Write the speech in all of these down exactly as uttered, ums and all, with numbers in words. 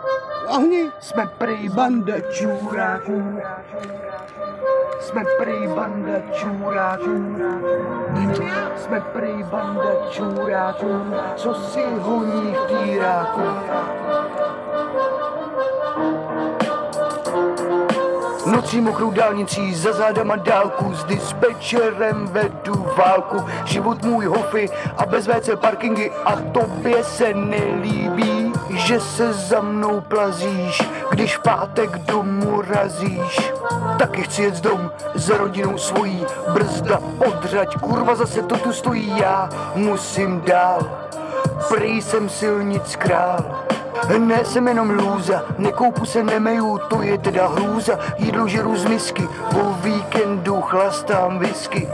Ohni. Jsme prej banda čuráků. Jsme prej banda čuráků. Jsme prej banda čuráků, co si honí v týráku. Nocí mokrou dálnicí za zádama dálku, s dispečerem vedu válku. Život můj hofy a bez vé cé parkingy, a tobě se nelíbí, že se za mnou plazíš, když v pátek domů razíš. Taky chci jet z dom za rodinou svojí, brzda odřať, kurva zase to tu stojí, já musím dál, prý jsem silnic král. Ne, jsem jenom lůza, nekoupu se, nemeju, to je teda hrůza. Jídlo žeru z misky, po víkendu chlastám whisky.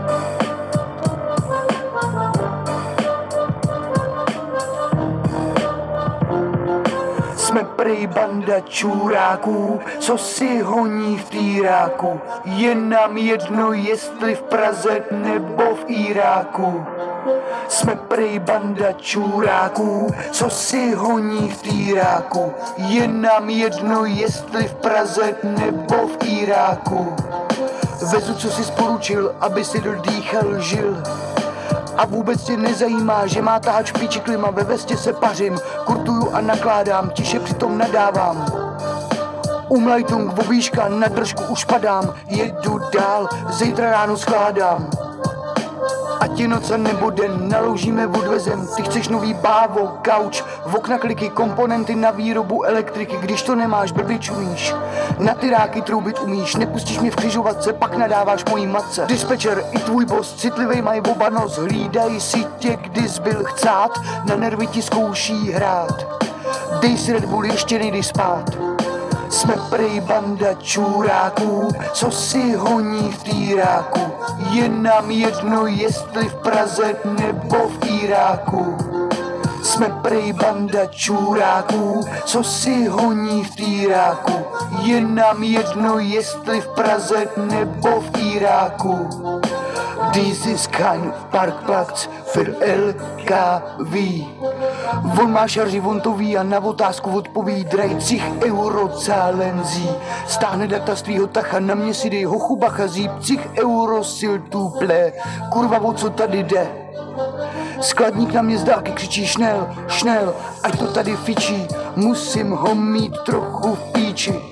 Jsme prej banda čuráků, co si honí v týráku. Je nám jedno, jestli v Praze nebo v Iráku. Jsme prej banda čuráků, co si honí v týráku. Je nám jedno, jestli v Praze nebo v Iráku. Vezu, co si sporučil, aby si dodýchal žil. A vůbec tě nezajímá, že má tahač píči klima, ve vestě se pařím, kurtuju a nakládám, tiše přitom nadávám. Umlajtung, vobíška, na držku už padám, jedu dál, zítra ráno skládám. Ať je noc a nebo den, naložíme, odvezem, ty chceš nový bávo, gauč, v okna kliky, komponenty na výrobu elektriky, když to nemáš, blbě čumíš, na tyráky troubit umíš, nepustíš mě v křižovatce, pak nadáváš mojí matce. Dispečer i tvůj boss, citlivej mají oba nos, hlídají si tě, kdy zbyl chcát, na nervy ti zkouší hrát, dej si Red Bull, ještě nejdeš spát. Jsme prej banda čuráků, co si honí v týráku. Je nám jedno, jestli v Praze nebo v Iráku. Jsme prej banda čuráků, co si honí v týráku. Je nám jedno, jestli v Praze nebo v Iráku. This is kind of Parkplatz für L K V. On má šarži, on to ví a na otázku odpoví drajcích euro cálenzí. Stáhne data z tvýho tacha, na mě si dej hochu bacha, zípcích euro sil tuple. Kurva, o co tady jde? Skladník na mě z dálky křičí šnel, šnel, ať to tady fičí, musím ho mít trochu v píči.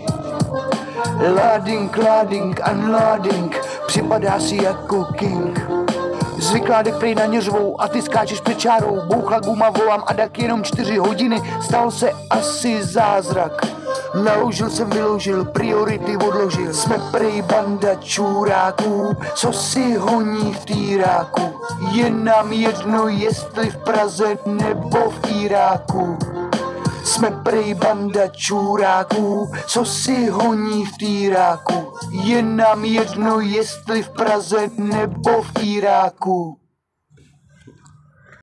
Loading, loading, unloading, připadá si jako king. Zvykládek prej na něřvou a ty skáčeš před čárou, boucha guma, volám a tak jenom čtyři hodiny, stal se asi zázrak. Naložil jsem, vyložil, priority odložil. Jsme prej banda čuráků, co si honí v týráku. Je nám jedno, jestli v Praze nebo v Iráku. Jsme prej banda čuráků, co si honí v týráku. Je nám jedno, jestli v Praze nebo v Iráku.